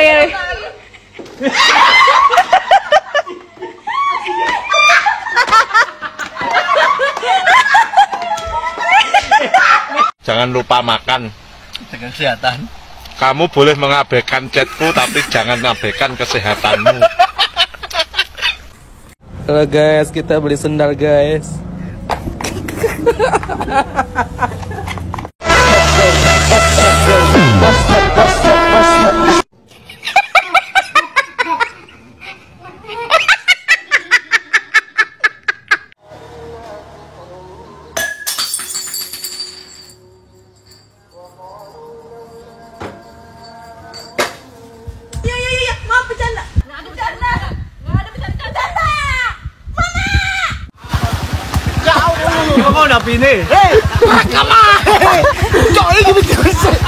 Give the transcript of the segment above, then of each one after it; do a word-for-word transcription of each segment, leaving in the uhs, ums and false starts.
Jangan lupa makan. Jaga kesehatan. Kamu boleh mengabaikan chatku, tapi jangan abaikan kesehatanmu. Halo guys, kita beli sendal guys. Kok udah pini? Hei, kama. Cok ini gitu.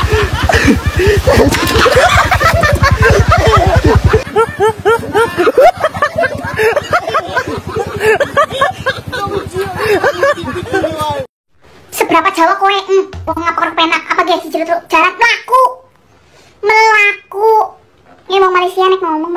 Seberapa Jawa kowe? Hmm, wong ngapor penak apa guys jero jarak mlaku. Melaku. Ini mau Malaysia nek ngomong.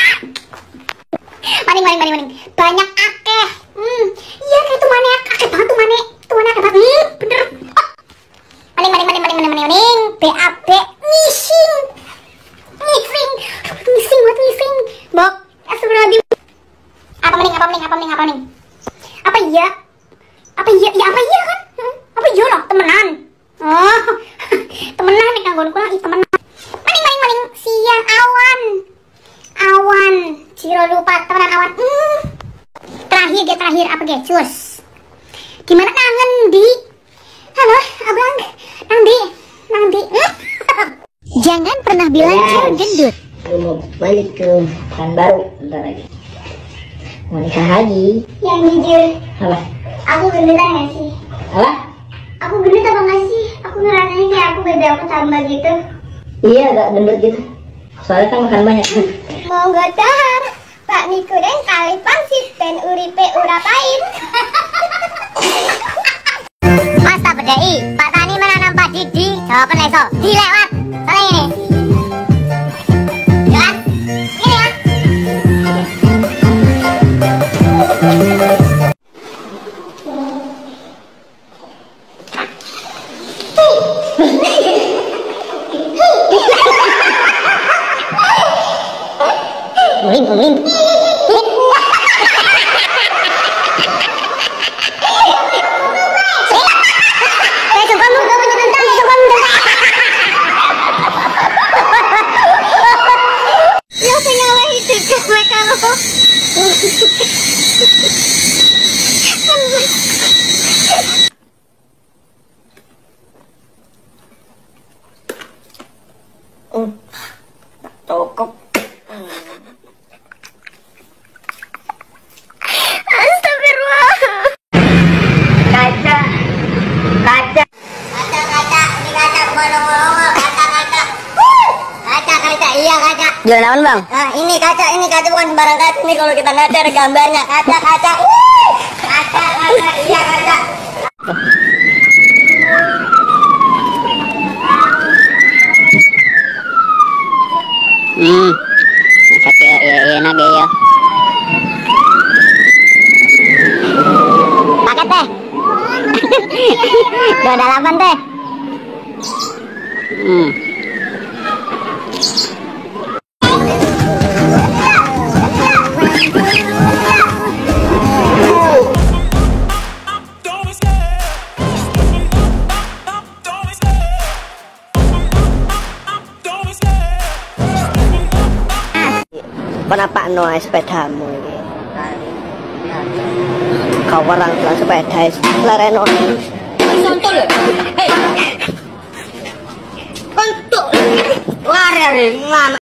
Maning maning maning maning. Banyak akeh. Hmm, iya kayak tuh mana akeh banget tuh mana. Tuh mana akeh banget. Hmm, bener. Oh. Maning maning maning maning maning maning. B A B ngising. Ngising. Ngising buat ngising. Bok, astagfirullahaladzim. Apa maning apa maning apa maning apa maning? Apa iya? Apa iya? Ya apa iya kan? Hmm? Apa iya loh, temenan. Oh. Temenan nek nganggonku lagi temenan. Maning maning maning siang awan. Awan. Ciro lupa temenan awan. Hmm. Terakhir ge terakhir apa ge? Cus. Gimana nangen di? Halo, Abang. Nang di? Nang di? Hmm? Jangan pernah bilang cewek gendut. Lu mau balik ke Pekanbaru bentar lagi. Mau nikah lagi. Yang jujur. Apa? Aku gendutan gak sih? Apa? Aku gendut apa gak sih? Aku ngerasanya kayak aku beda aku tambah gitu. Iya agak gendut gitu. Soalnya kan makan banyak. Mau gak dahar Pak Niku dan kali pangsit dan uripe urapain. Masa bedai Pak Tani menanam padi di Jawa Peneso dilewat soalnya ini jelas ini ya. Guling guling. Cukup. Astagfirullah. Kaca, kaca, kaca, kaca, ini kaca bukan nongol-nongol, kaca, kaca, kaca, kaca, iya kaca. Jualan apa bang? Nah, ini kaca, ini kaca bukan sembarang kaca. Ini kalau kita lihat ada gambarnya, kaca, kaca, kaca, kaca, iya kaca. Hmm, sakit ya, ya enak ya. Paket teh. Udah dalaman teh. Hmm. Kenapa no sepedamu ini? Kau orang tuh sepeda, lareno. Kontol. Hei. Kontol. Lari, lari.